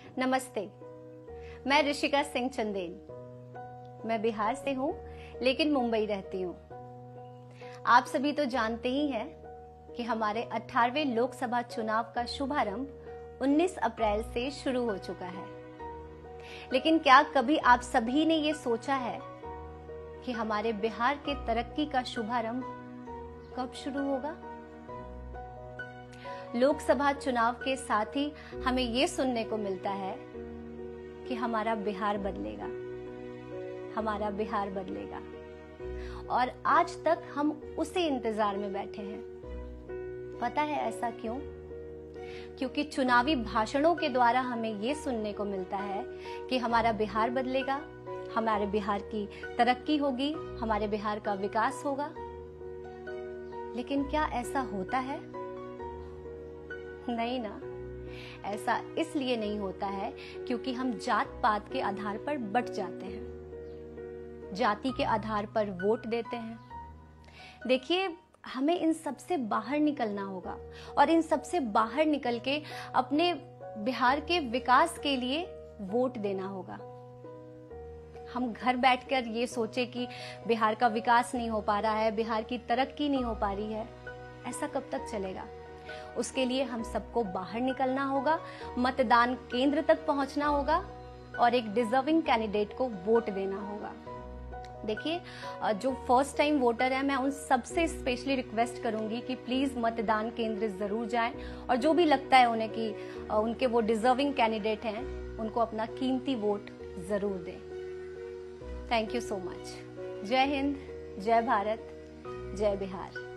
नमस्ते, मैं ऋषिका सिंह चंदेल। मैं बिहार से हूँ लेकिन मुंबई रहती हूँ। आप सभी तो जानते ही हैं कि हमारे 18वें लोकसभा चुनाव का शुभारंभ 19 अप्रैल से शुरू हो चुका है। लेकिन क्या कभी आप सभी ने ये सोचा है कि हमारे बिहार के तरक्की का शुभारंभ कब शुरू होगा? लोकसभा चुनाव के साथ ही हमें ये सुनने को मिलता है कि हमारा बिहार बदलेगा, हमारा बिहार बदलेगा, और आज तक हम उसी इंतजार में बैठे हैं। पता है ऐसा क्यों? क्योंकि चुनावी भाषणों के द्वारा हमें ये सुनने को मिलता है कि हमारा बिहार बदलेगा, हमारे बिहार की तरक्की होगी, हमारे बिहार का विकास होगा। लेकिन क्या ऐसा होता है? नहीं ना। ऐसा इसलिए नहीं होता है क्योंकि हम जात पात के आधार पर बंट जाते हैं, जाति के आधार पर वोट देते हैं। देखिए, हमें इन सब से बाहर निकलना होगा और इन सब से बाहर निकल के अपने बिहार के विकास के लिए वोट देना होगा। हम घर बैठकर ये सोचे कि बिहार का विकास नहीं हो पा रहा है, बिहार की तरक्की नहीं हो पा रही है, ऐसा कब तक चलेगा? उसके लिए हम सबको बाहर निकलना होगा, मतदान केंद्र तक पहुंचना होगा और एक डिजर्विंग कैंडिडेट को वोट देना होगा। देखिए, जो फर्स्ट टाइम वोटर है, मैं उन सबसे स्पेशली रिक्वेस्ट करूंगी कि प्लीज मतदान केंद्र जरूर जाएं और जो भी लगता है उन्हें कि उनके वो डिजर्विंग कैंडिडेट हैं, उनको अपना कीमती वोट जरूर दें। Thank you so much. जय हिंद, जय भारत, जय बिहार।